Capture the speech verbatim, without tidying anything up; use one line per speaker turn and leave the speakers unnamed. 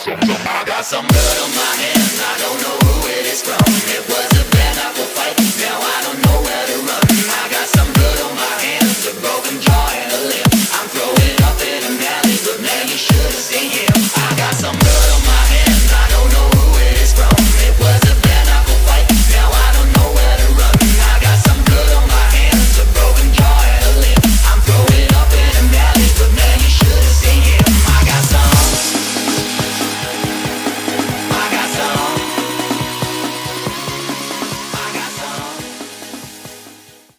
I got some blood on my hands, I don't know who it is from. It was